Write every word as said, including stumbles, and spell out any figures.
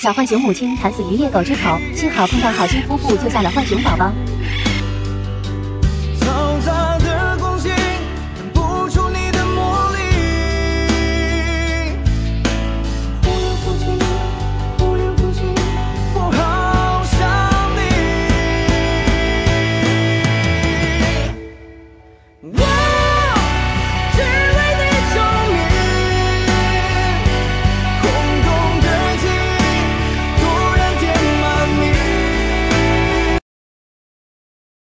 小浣熊母亲惨死于猎狗之口，幸好碰到好心夫妇救下了浣熊宝宝。